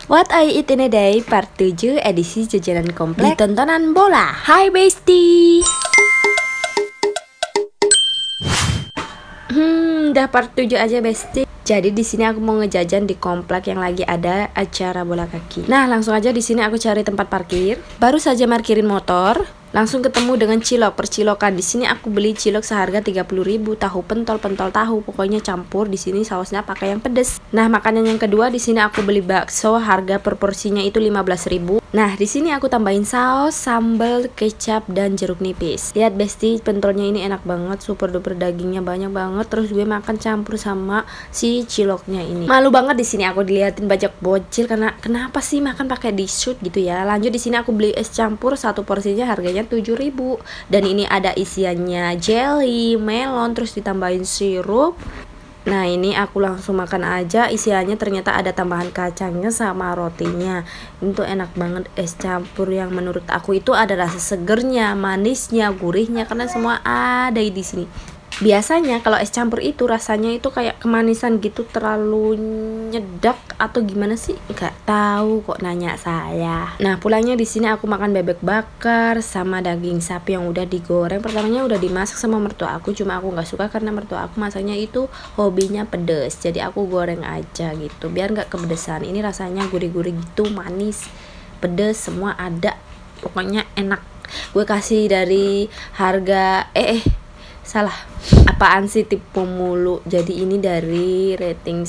What I Eat in a Day Part 7 edisi jajanan komplek di tontonan bola. Hai bestie. Udah part 7 aja bestie. Jadi di sini aku mau ngejajan di komplek yang lagi ada acara bola kaki. Nah, langsung aja di sini aku cari tempat parkir. Baru saja parkirin motor, langsung ketemu dengan cilok, percilokan. Di sini aku beli cilok seharga 30.000, tahu pentol tahu, pokoknya campur. Di sini sausnya pakai yang pedes. Nah, makanan yang kedua di sini aku beli bakso, harga per porsinya itu 15.000. Nah, di sini aku tambahin saus, sambal, kecap dan jeruk nipis. Lihat bestie, pentolnya ini enak banget, super duper dagingnya banyak banget. Terus gue makan campur sama si ciloknya ini. Malu banget di sini aku diliatin banyak bocil karena kenapa sih makan pakai disut gitu ya. Lanjut di sini aku beli es campur, satu porsinya harganya 7.000, dan ini ada isiannya jelly, melon, terus ditambahin sirup. Nah, ini aku langsung makan aja. Isiannya ternyata ada tambahan kacangnya sama rotinya. Ini tuh enak banget es campur yang menurut aku itu ada rasa segernya, manisnya, gurihnya, karena semua ada di sini. Biasanya kalau es campur itu rasanya itu kayak kemanisan gitu, terlalu nyedak atau gimana sih? Nggak tahu kok nanya saya. Nah, pulangnya di sini aku makan bebek bakar sama daging sapi yang udah digoreng. Pertamanya udah dimasak sama mertua aku, cuma aku nggak suka karena mertua aku masaknya itu hobinya pedes. Jadi aku goreng aja gitu, biar nggak kepedesan. Ini rasanya gurih-gurih gitu, manis, pedes, semua ada. Pokoknya enak. Gue kasih dari harga salah, apaan sih tipu mulu. Jadi ini dari rating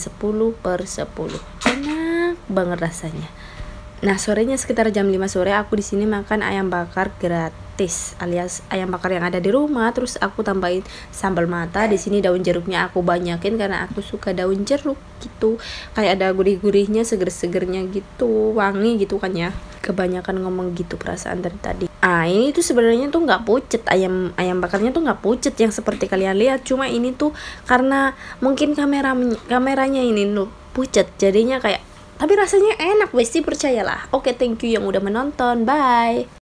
10/10. Enak banget rasanya. Nah, sorenya sekitar jam 5 sore aku di sini makan ayam bakar gratis, alias ayam bakar yang ada di rumah. Terus aku tambahin sambal mata. Di sini daun jeruknya aku banyakin karena aku suka daun jeruk gitu. Kayak ada gurih-gurihnya, seger-segernya gitu, wangi gitu kan ya. Kebanyakan ngomong gitu perasaan dari tadi. Ini tuh sebenarnya tuh nggak pucet, ayam bakarnya tuh nggak pucet yang seperti kalian lihat. Cuma ini tuh karena mungkin kameranya ini tuh pucet, jadinya kayak. Tapi rasanya enak, bestie, percayalah. Oke, thank you yang udah menonton. Bye.